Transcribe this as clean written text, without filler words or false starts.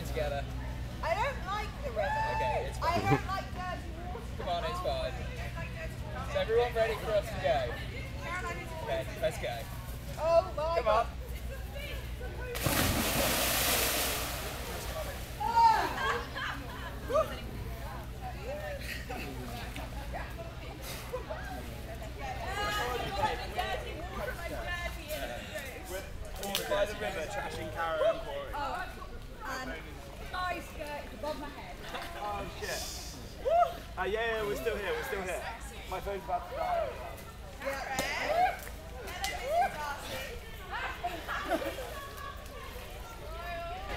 going together. I don't like the river. Okay, it's fine. I don't like dirty water. Come on, it's fine. Is everyone ready for us to go? Okay, let's go. Oh my Come God. on. By the river, trashing Carol and Corey. Oh, and my skirt is above my head. Oh shit. Yeah, we're still here, My phone's about to die. Yeah.